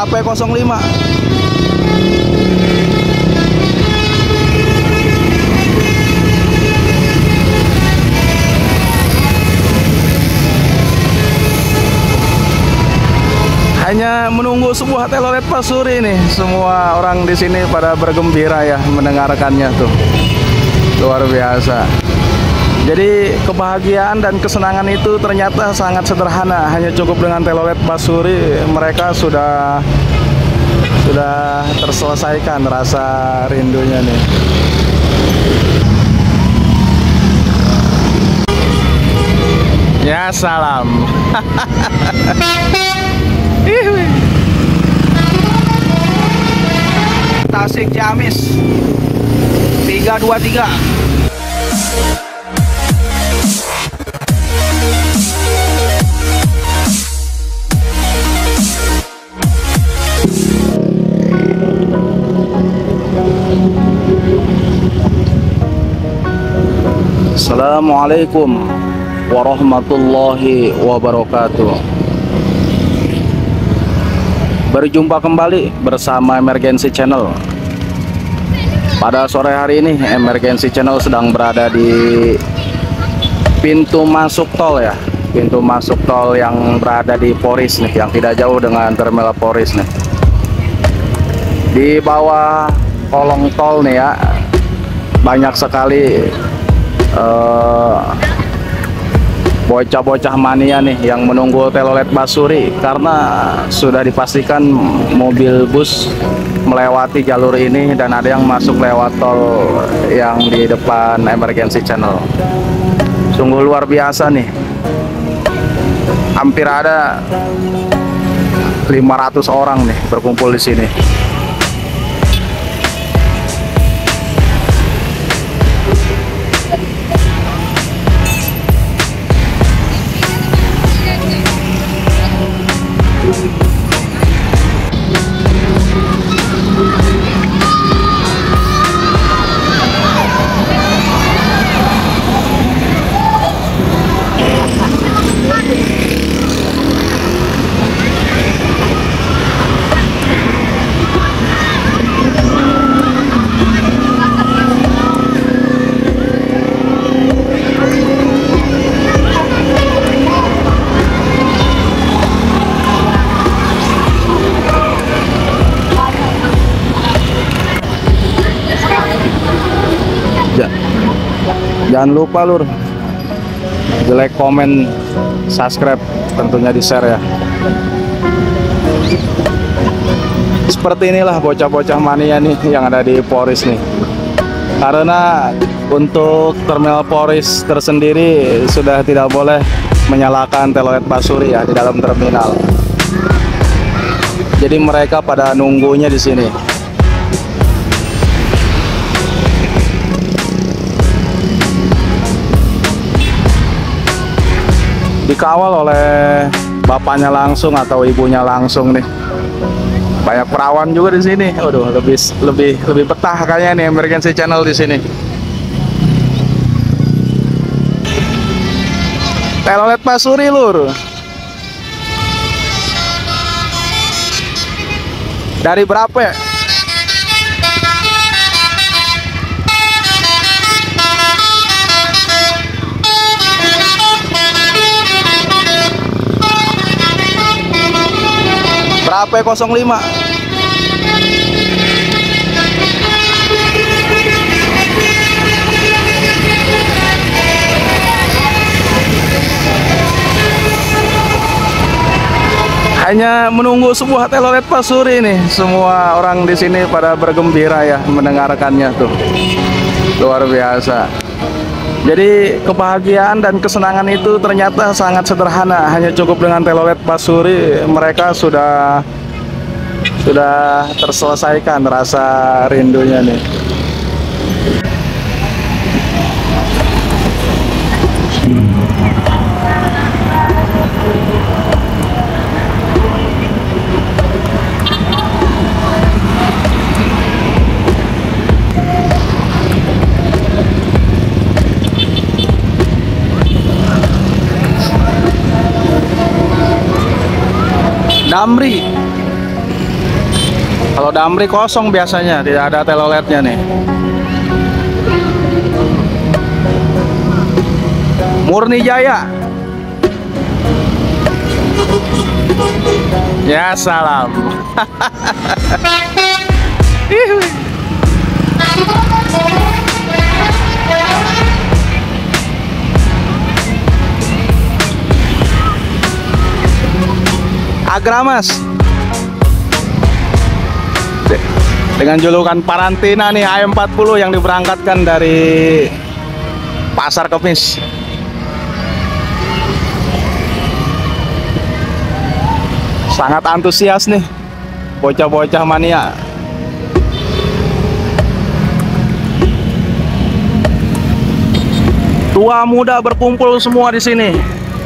Berapa 05? Hanya menunggu sebuah telolet pasuri nih. Semua orang di sini pada bergembira ya mendengarkannya tuh. Luar biasa. Jadi kebahagiaan dan kesenangan itu ternyata sangat sederhana. Hanya cukup dengan telolet pasuri, mereka sudah terselesaikan rasa rindunya nih. Ya salam. Tasik Ciamis 323. Assalamualaikum warahmatullahi wabarakatuh. Berjumpa kembali bersama Emergency Channel. Pada sore hari ini Emergency Channel sedang berada di pintu masuk tol ya. Pintu masuk tol yang berada di Poris nih, yang tidak jauh dengan terminal Poris nih. Di bawah kolong tol nih ya, banyak sekali bocah-bocah mania nih yang menunggu telolet pasuri, karena sudah dipastikan mobil bus melewati jalur ini dan ada yang masuk lewat tol yang di depan Emergency Channel. Sungguh luar biasa nih. Hampir ada 500 orang nih berkumpul di sini. Jangan lupa lur, like, komen, subscribe, tentunya di share ya. Seperti inilah bocah-bocah mania nih yang ada di Poris nih. Karena untuk terminal Poris tersendiri sudah tidak boleh menyalakan telolet pasuri ya di dalam terminal. Jadi mereka pada nunggunya di sini. Dikawal oleh bapaknya langsung atau ibunya langsung nih. Banyak perawan juga di sini. Waduh, lebih betah kayaknya nih Emergency Channel di sini. Telolet pasuri lur. Dari berapa ya? Berapa 05? Hanya menunggu sebuah telolet pasuri nih. Semua orang di sini pada bergembira ya mendengarkannya tuh. Luar biasa. Jadi kebahagiaan dan kesenangan itu ternyata sangat sederhana. Hanya cukup dengan telolet pasuri, mereka sudah terselesaikan rasa rindunya nih. Damri Damri kosong biasanya, tidak ada teloletnya nih. Murni Jaya. Ya salam. Agramas dengan julukan Parantina nih, AM40 yang diberangkatkan dari Pasar Kemis. Sangat antusias nih bocah-bocah mania. Tua muda berkumpul semua di sini.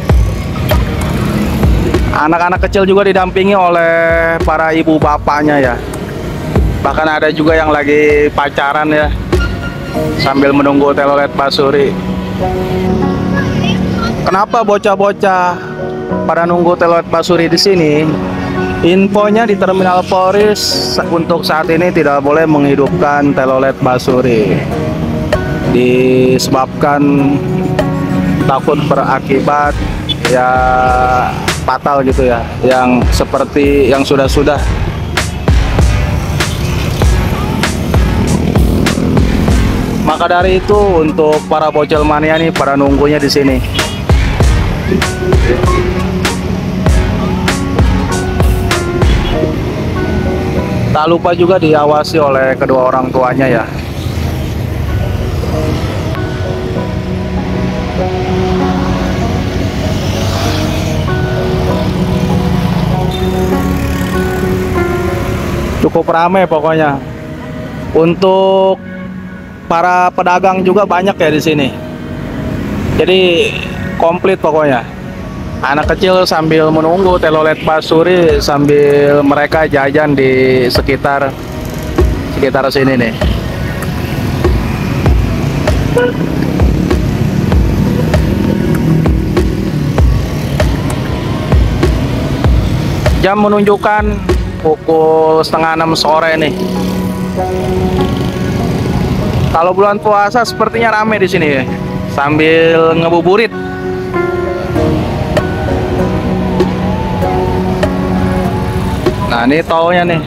Anak-anak kecil juga didampingi oleh para ibu bapaknya ya. Bahkan ada juga yang lagi pacaran ya, sambil menunggu telolet Basuri. Kenapa bocah-bocah pada nunggu telolet Basuri di sini? Infonya di Terminal Polres untuk saat ini tidak boleh menghidupkan telolet Basuri, disebabkan takut berakibat ya fatal gitu ya, yang seperti yang sudah-sudah. Maka dari itu untuk para bocil mania nih pada nunggunya di sini. Tak lupa juga diawasi oleh kedua orang tuanya ya. Cukup ramai pokoknya. Untuk para pedagang juga banyak ya di sini. Jadi komplit pokoknya. Anak kecil sambil menunggu telolet Basuri, sambil mereka jajan di sekitar sini nih. Jam menunjukkan pukul 5:30 sore nih. Kalau bulan puasa sepertinya rame di sini ya, sambil ngebuburit. Nah, ini tolnya nih.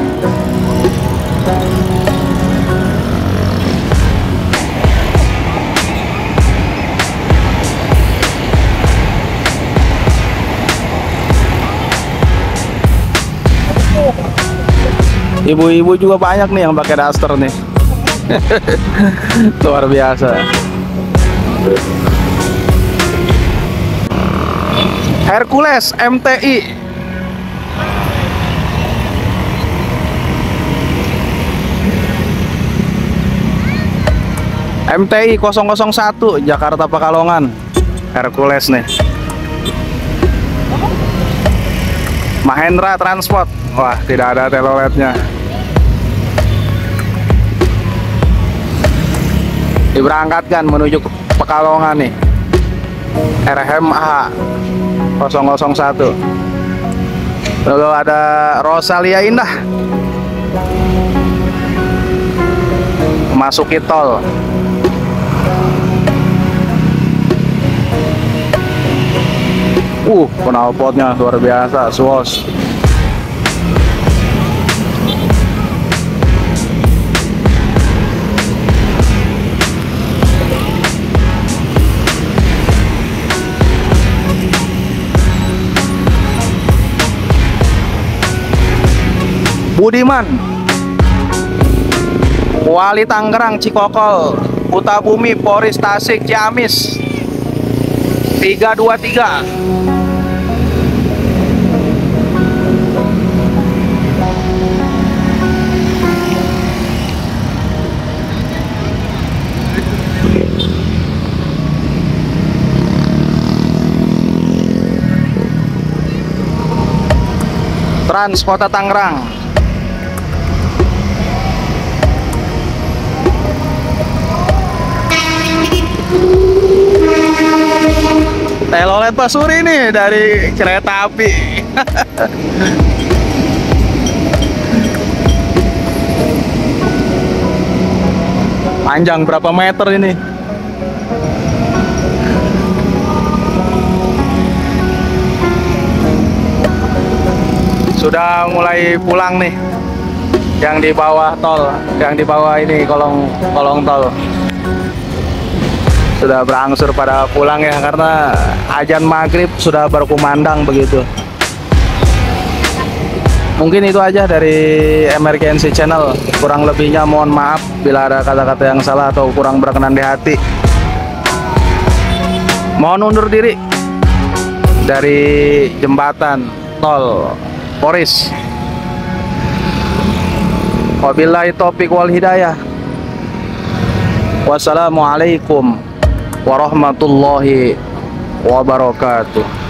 Ibu-ibu juga banyak nih yang pakai daster nih. Luar biasa. Hercules MTI. MTI 001 Jakarta Pekalongan. Hercules nih. Mahendra Transport. Wah, tidak ada teloletnya. Diberangkatkan menuju ke Pekalongan nih. RMH 001. Lalu ada Rosalia Indah. Masuki tol. Knalpotnya luar biasa, Swoosh. Budiman, Wali Tangerang Cikokol, Utabumi Polres Tasik Ciamis 323. Trans Kota Tangerang. Telolet Basuri nih dari kereta api. Panjang berapa meter ini? Sudah mulai pulang nih yang di bawah tol, yang di bawah ini kolong tol. Sudah berangsur pada pulang ya, karena azan maghrib sudah berkumandang begitu. Mungkin itu aja dari Emergency Channel. Kurang lebihnya mohon maaf bila ada kata-kata yang salah atau kurang berkenan di hati. Mohon undur diri dari jembatan tol Poris. Wabillahi taufiq wal hidayah. Wassalamualaikum warahmatullahi wabarakatuh.